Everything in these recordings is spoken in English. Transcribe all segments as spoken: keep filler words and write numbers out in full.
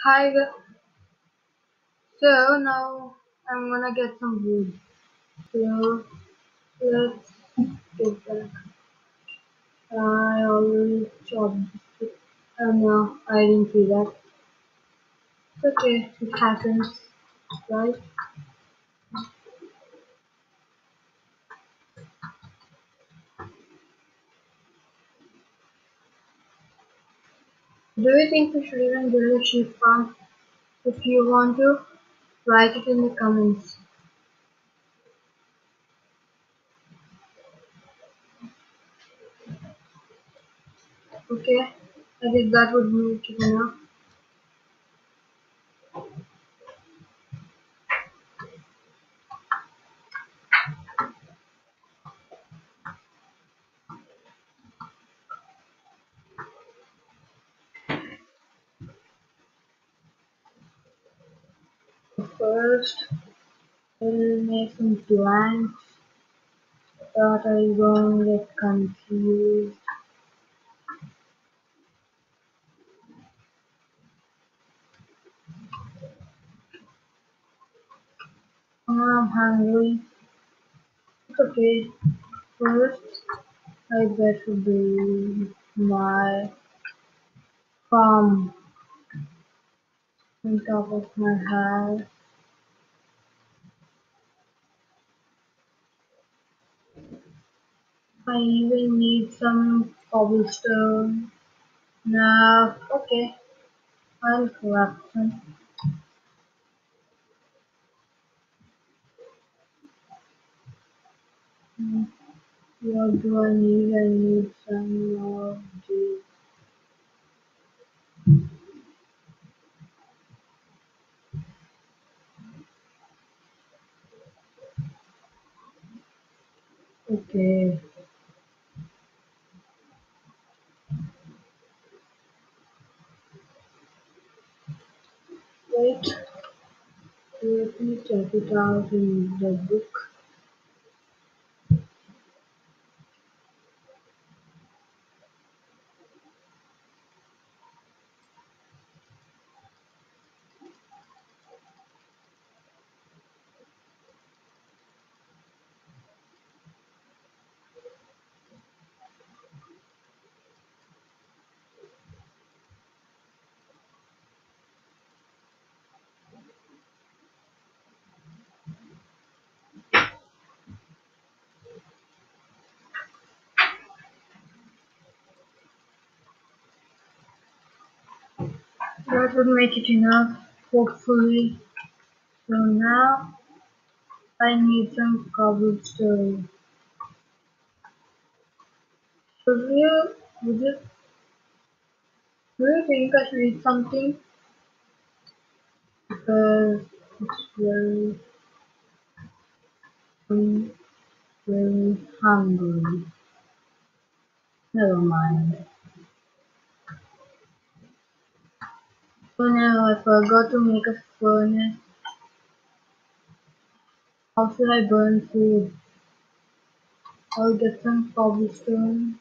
Hi, gu- so now I'm gonna get some wood. So let's get that. I already chopped it. Oh no, I didn't see that. It's okay, it happens, right? Do you think we should even build a sheep farm? If you want to, write it in the comments. Okay? I think that would make it enough. First, we'll make some blanks that I don't get confused. I'm hungry. It's okay. First, I better build my farm on top of my house. I even need some cobblestone. Now, okay, I'll collect some. Hmm, What do I need? I need some more juice. Okay, wait, let me check it out in the book. That would make it enough, hopefully. So now I need some cobblestone. Should you, would you, do you think I should eat something? Because it's very, I'm very hungry. Never mind. So now I forgot to make a furnace. How should I burn food? I'll get some cobblestone.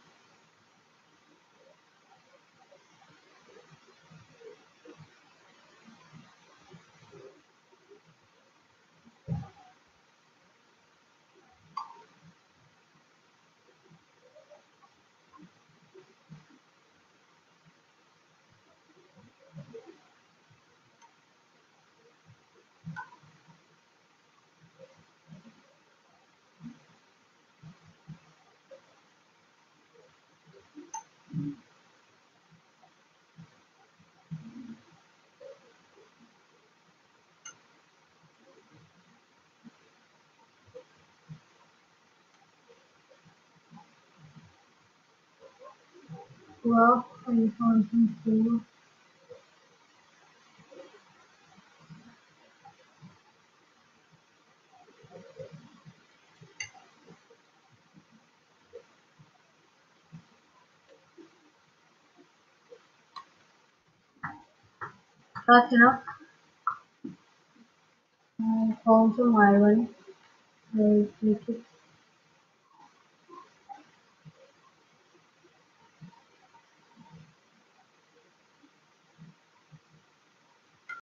Well, I found some food. That's enough. I found some iron. I'll take it.